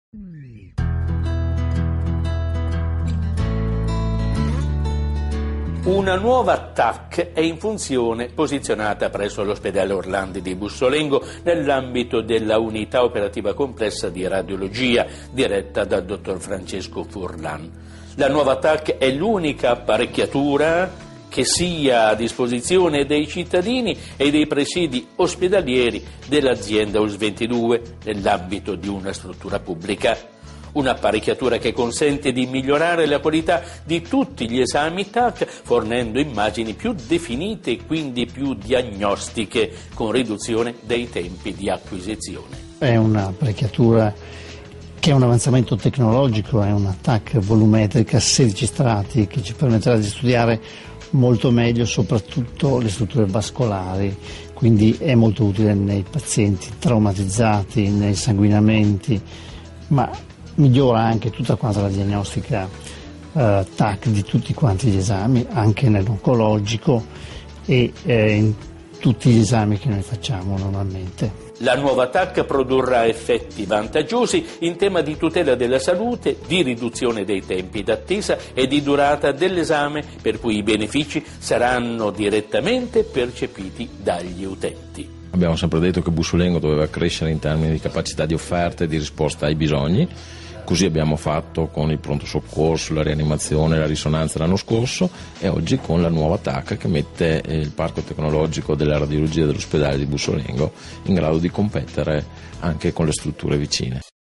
Una nuova TAC è in funzione, posizionata presso l'ospedale Orlandi di Bussolengo nell'ambito della unità operativa complessa di radiologia diretta dal dottor Francesco Furlan. La nuova TAC è l'unica apparecchiatura che sia a disposizione dei cittadini e dei presidi ospedalieri dell'azienda US22 nell'ambito di una struttura pubblica. Un'apparecchiatura che consente di migliorare la qualità di tutti gli esami TAC, fornendo immagini più definite e quindi più diagnostiche, con riduzione dei tempi di acquisizione. È un'apparecchiatura che è un avanzamento tecnologico, è una TAC volumetrica a 16 strati che ci permetterà di studiare molto meglio soprattutto le strutture vascolari, quindi è molto utile nei pazienti traumatizzati, nei sanguinamenti, ma migliora anche tutta quanta la diagnostica TAC di tutti quanti gli esami, anche nell'oncologico e in tutti gli esami che noi facciamo normalmente. La nuova TAC produrrà effetti vantaggiosi in tema di tutela della salute, di riduzione dei tempi d'attesa e di durata dell'esame, per cui i benefici saranno direttamente percepiti dagli utenti. Abbiamo sempre detto che Bussolengo doveva crescere in termini di capacità di offerta e di risposta ai bisogni. Così abbiamo fatto con il pronto soccorso, la rianimazione, la risonanza l'anno scorso e oggi con la nuova TAC che mette il parco tecnologico della radiologia dell'ospedale di Bussolengo in grado di competere anche con le strutture vicine.